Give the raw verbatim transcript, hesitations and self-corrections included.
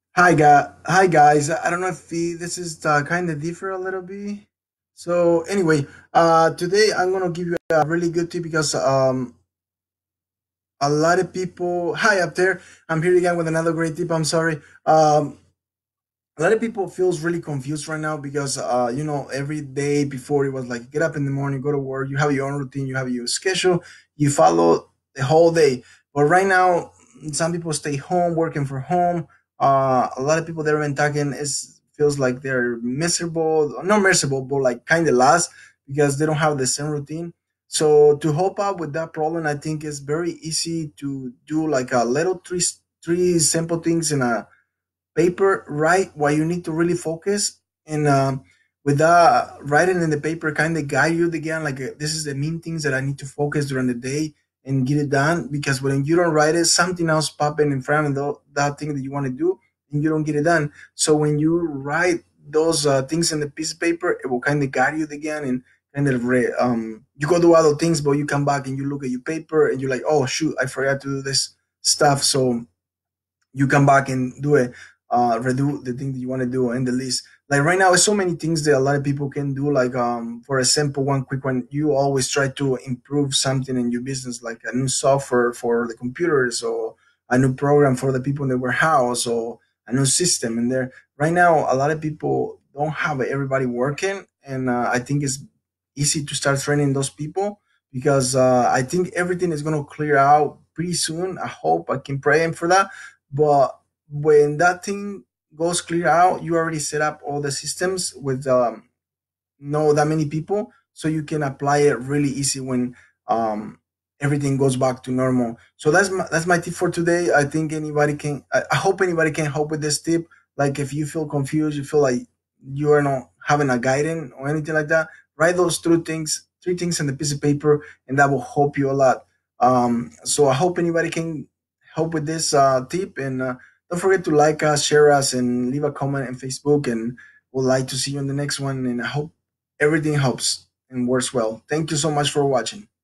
Hi, guy. Hi, guys. I don't know if the, this is uh, kind of differ a little bit. So anyway, uh, today I'm gonna give you a really good tip because um, a lot of people. Hi, up there. I'm here again with another great tip. I'm sorry. Um, a lot of people feels really confused right now because uh, you know every day before it was like get up in the morning, go to work. You have your own routine. You have your schedule. You follow the whole day. But right now, some people stay home, working from home. Uh, a lot of people that have been talking is feels like they're miserable, not miserable, but like kind of lost because they don't have the same routine. So to help out with that problem, I think it's very easy to do like a little three three simple things in a paper, write what you need to really focus, and um, with that writing in the paper kind of guide you again like uh, this is the main things that I need to focus during the day and get it done, because when you don't write it, something else popping in front of tho- that thing that you want to do, and you don't get it done. So when you write those uh, things in the piece of paper, it will kind of guide you again, and kind of re- um, you go do other things, but you come back and you look at your paper and you're like, oh shoot, I forgot to do this stuff. So you come back and do it, uh redo the thing that you want to do in the list. Like right now, there's so many things that a lot of people can do, like um for a simple one, quick one, you always try to improve something in your business, like a new software for the computers, or a new program for the people in the warehouse, or a new system in there. Right now, a lot of people don't have everybody working, and uh, I think it's easy to start training those people, because uh, I think everything is going to clear out pretty soon. I hope, I can pray for that. But when that thing goes clear out, you already set up all the systems with um, know that many people, so you can apply it really easy when um, everything goes back to normal. So that's my, that's my tip for today. I think anybody can. I, I hope anybody can help with this tip. Like if you feel confused, you feel like you are not having a guidance or anything like that, write those three things, three things on the piece of paper, and that will help you a lot. Um, so I hope anybody can help with this uh, tip, and uh, don't forget to like us, share us, and leave a comment on Facebook. And would like to see you in the next one. And I hope everything helps and works well. Thank you so much for watching.